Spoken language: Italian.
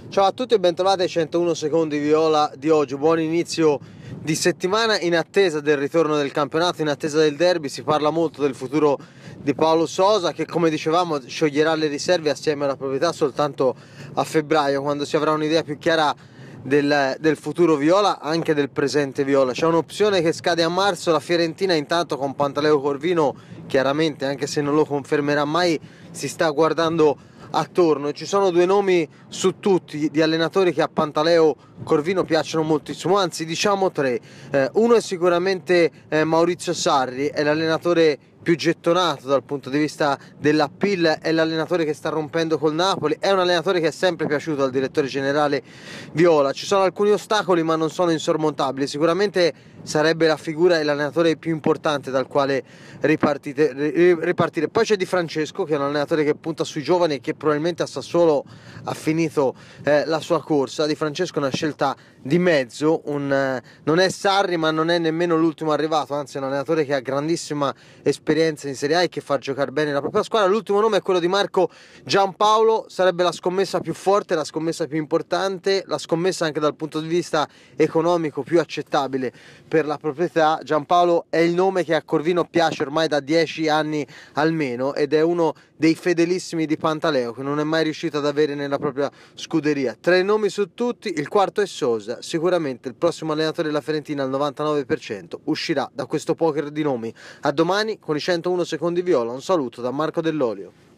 Ciao a tutti e bentrovati ai 101 secondi viola di oggi. Buon inizio di settimana in attesa del ritorno del campionato, in attesa del derby. Si parla molto del futuro di Paulo Sousa che, come dicevamo, scioglierà le riserve assieme alla proprietà soltanto a febbraio, quando si avrà un'idea più chiara del futuro viola, anche del presente viola. C'è un'opzione che scade a marzo. La Fiorentina intanto con Pantaleo Corvino, chiaramente, anche se non lo confermerà mai, si sta guardando attorno. Ci sono due nomi su tutti di allenatori che a Pantaleo Corvino piacciono moltissimo, anzi diciamo tre. Uno è sicuramente Maurizio Sarri, è l'allenatore più gettonato dal punto di vista dell'appeal, è l'allenatore che sta rompendo col Napoli, è un allenatore che è sempre piaciuto al direttore generale Viola. Ci sono alcuni ostacoli ma non sono insormontabili. Sicuramente sarebbe la figura e l'allenatore più importante dal quale ripartire. Poi c'è Di Francesco, che è un allenatore che punta sui giovani e che probabilmente a Sassuolo ha finito la sua corsa. Di Francesco è una scelta di mezzo, non è Sarri ma non è nemmeno l'ultimo arrivato, anzi è un allenatore che ha grandissima esperienza in Serie A e che fa giocare bene la propria squadra. L'ultimo nome è quello di Marco Giampaolo, sarebbe la scommessa più forte, la scommessa più importante, la scommessa anche dal punto di vista economico più accettabile per la proprietà. Giampaolo è il nome che a Corvino piace ormai da 10 anni almeno ed è uno dei fedelissimi di Pantaleo, che non è mai riuscito ad avere nella propria scuderia. Tre nomi su tutti, il quarto è Sousa. Sicuramente il prossimo allenatore della Fiorentina al 99% uscirà da questo poker di nomi. A domani con i 101 secondi viola. Un saluto da Marco Dell'Olio.